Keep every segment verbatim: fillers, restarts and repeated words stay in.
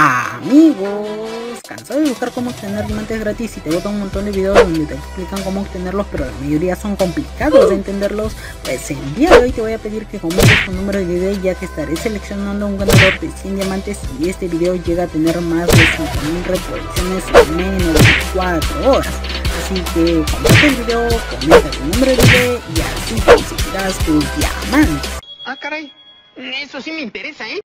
Amigos, cansado de buscar cómo obtener diamantes gratis y te botan un montón de videos donde te explican cómo obtenerlos, pero la mayoría son complicados de entenderlos. Pues el día de hoy te voy a pedir que comentes tu número de video, ya que estaré seleccionando un ganador de cien diamantes y este video llega a tener más de cinco mil reproducciones en menos de cuatro horas. Así que comparte el video, comenta tu número de video y así conseguirás tus diamantes. Ah, caray, eso sí me interesa, ¿eh?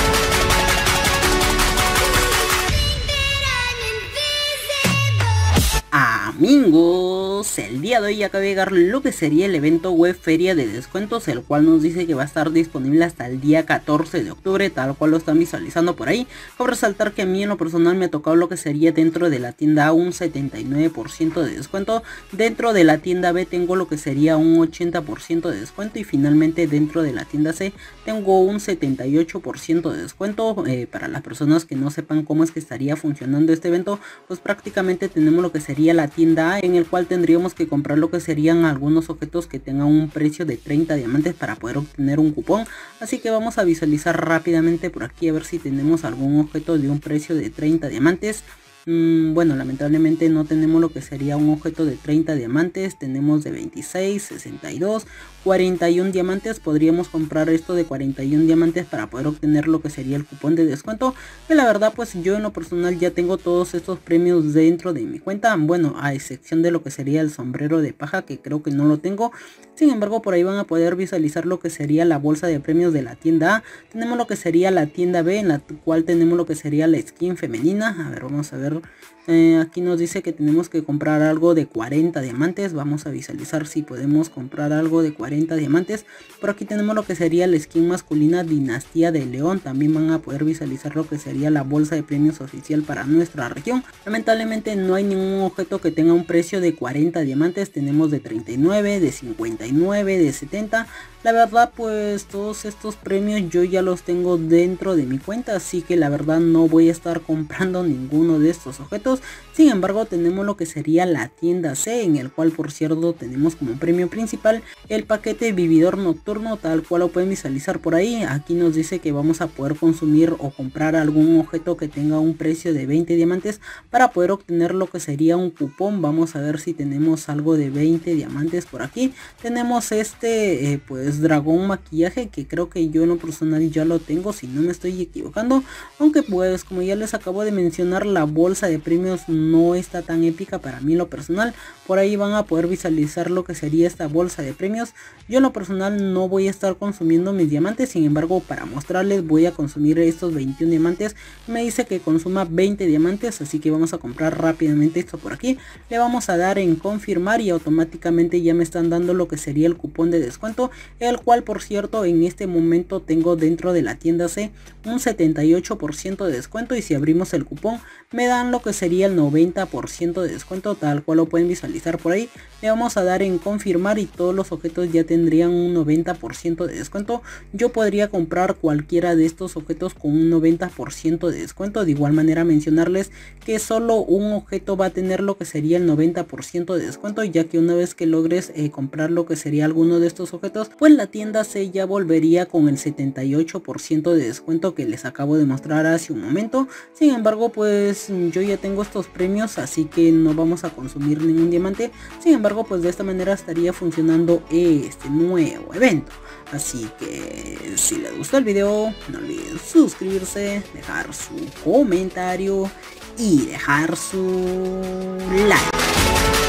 Amigos, el día de hoy acaba de llegar lo que sería el evento web feria de descuentos, el cual nos dice que va a estar disponible hasta el día catorce de octubre, tal cual lo están visualizando por ahí. Cabe resaltar que a mí en lo personal me ha tocado lo que sería dentro de la tienda A un setenta y nueve por ciento de descuento, dentro de la tienda B tengo lo que sería un ochenta por ciento de descuento y finalmente dentro de la tienda C tengo un setenta y ocho por ciento de descuento. Eh, para las personas que no sepan cómo es que estaría funcionando este evento, pues prácticamente tenemos lo que sería la tienda A, en el cual tendríamos que comprar lo que serían algunos objetos que tengan un precio de treinta diamantes para poder obtener un cupón. Así que vamos a visualizar rápidamente por aquí a ver si tenemos algún objeto de un precio de treinta diamantes. Mm, bueno, lamentablemente no tenemos lo que sería un objeto de treinta diamantes, tenemos de veintiséis, sesenta y dos, cuarenta y uno diamantes. Podríamos comprar esto de cuarenta y uno diamantes para poder obtener lo que sería el cupón de descuento, que la verdad pues yo en lo personal ya tengo todos estos premios dentro de mi cuenta, bueno, a excepción de lo que sería el sombrero de paja, que creo que no lo tengo. Sin embargo, por ahí van a poder visualizar lo que sería la bolsa de premios de la tienda A. Tenemos lo que sería la tienda B, en la cual tenemos lo que sería la skin femenina. A ver, vamos a ver. Eh, aquí nos dice que tenemos que comprar algo de cuarenta diamantes. Vamos a visualizar si podemos comprar algo de cuarenta diamantes. Por aquí tenemos lo que sería la skin masculina Dinastía de León. También van a poder visualizar lo que sería la bolsa de premios oficial para nuestra región. Lamentablemente no hay ningún objeto que tenga un precio de cuarenta diamantes. Tenemos de treinta y nueve, de cincuenta y nueve, de setenta. La verdad pues todos estos premios yo ya los tengo dentro de mi cuenta, así que la verdad no voy a estar comprando ninguno de estos objetos. Sin embargo, tenemos lo que sería la tienda C, en el cual por cierto tenemos como premio principal el paquete vividor nocturno, tal cual lo pueden visualizar por ahí. Aquí nos dice que vamos a poder consumir o comprar algún objeto que tenga un precio de veinte diamantes para poder obtener lo que sería un cupón. Vamos a ver si tenemos algo de veinte diamantes por aquí. Tenemos este eh, pues dragón maquillaje, que creo que yo en lo personal ya lo tengo si no me estoy equivocando, aunque pues como ya les acabo de mencionar, la bolsa de premios no está tan épica para mí en lo personal. Por ahí van a poder visualizar lo que sería esta bolsa de premios. Yo en lo personal no voy a estar consumiendo mis diamantes, sin embargo para mostrarles voy a consumir estos veintiún diamantes. Me dice que consuma veinte diamantes, así que vamos a comprar rápidamente esto por aquí. Le vamos a dar en confirmar y automáticamente ya me están dando lo que sería el cupón de descuento, el cual por cierto en este momento tengo dentro de la tienda C un setenta y ocho por ciento de descuento, y si abrimos el cupón me dan lo que sería el noventa por ciento de descuento, tal cual lo pueden visualizar por ahí. Le vamos a dar en confirmar y todos los objetos ya tendrían un noventa por ciento de descuento. Yo podría comprar cualquiera de estos objetos con un noventa por ciento de descuento. De igual manera mencionarles que solo un objeto va a tener lo que sería el noventa por ciento de descuento, ya que una vez que logres eh, comprar lo que sería alguno de estos objetos, pues la tienda C ya volvería con el setenta y ocho por ciento de descuento que les acabo de mostrar hace un momento. Sin embargo, pues yo ya tengo estos premios, así que no vamos a consumir ningún diamante. Sin embargo, pues de esta manera estaría funcionando este nuevo evento. Así que si les gustó el video, no olviden suscribirse, dejar su comentario y dejar su like.